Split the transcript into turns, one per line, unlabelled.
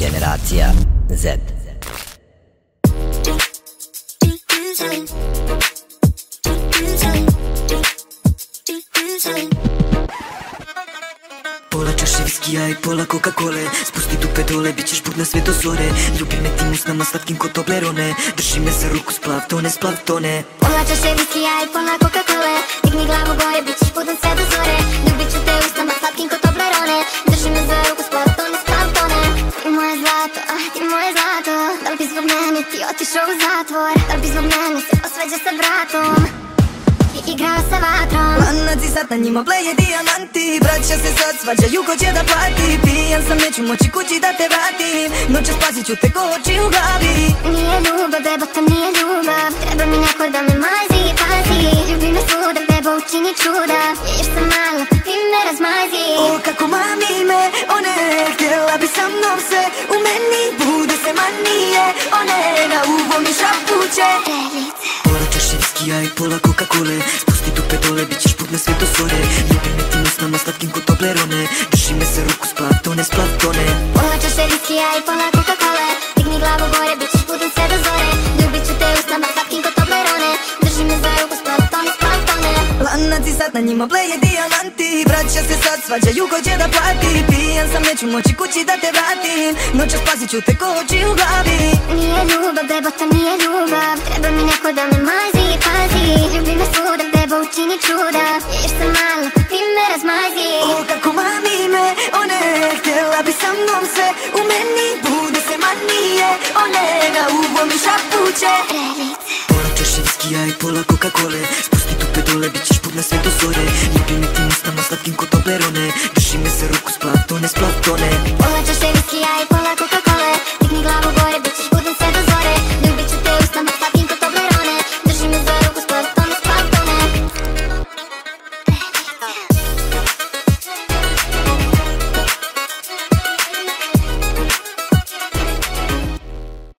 Generacija Z.
Pola čaše viskija i pola Coca-Cole. Spusti dupe dole, bit ćeš budna sve do zore. Ljubi me tim usnama slatkim ko Toblerone. Drži me za ruku, splav tone.
Pola čaše viskija i pola Coca-Cole. Digni glavu gore, bit ćeš budan sve do zore. Ljubit ću te usnama slatkim ko Toblerone. Drži me za ruku, splav tone. Ti moje zlato, ti moje zlato. Da li bi zbog mene ti otišao u zatvor? Da li bi zbog mene se posveđao sa bratom i igrao sa vatrom?
Lanac i sad na njima bleje dijamanti. Braća se sad svađaju ko će da plati. Pijan sam, neću moći kući da te vratim. Noćas pazit ću te ko oči u glavi.
Nije ljubav, beba, to nije ljubav. Treba mi neko da me mazi i pazi. Ljubi me svuda, beba, učini čuda. Još sam malo, ti me razmazi.
O, kako mami me, one, htjela bi sa mnom se. U meni bude se manije. One, na uvo mi šapuće. Pola čaše viskija i pola Coca-Cole. Spusti dupe dole, bit ćeš budna sve do zore. Ljubi me tim usnama slatkim ko Toblerone. Drži me za ruku, splav tone.
Pola čaše viskija i pola Coca-Cole. Digni glavu gore, bit ćeš budan sve do zore. Ljubit ću te usnama slatkim ko Toblerone. Drži me za ruku, splav tone.
Lanac i sad na njima bleje dijamanti. Braća se sad svađaju ko će da plati. Pijan sam, neću moći kući da te vratim. Noćas pazit ću te ko oči u glavi.
Nije ljubav, beba, to nije ljubav. Treba mi neko da me mazi i pazi. Ljubi me svuda, beba, učini čuda. Još sam malo, ti me razmazi.
O, kako mami me, one, htjela bi sa mnom se. U meni bude se manije. One, na uvo mi šapuće. Pola čaše viskija i pola Coca-Cole. Spusti dupe dole, bit ćeš budna sve do zore. Ljubi me tim usnama slatkim ko Toblerone. Drži me za ruku, splav tone.
Pola čaše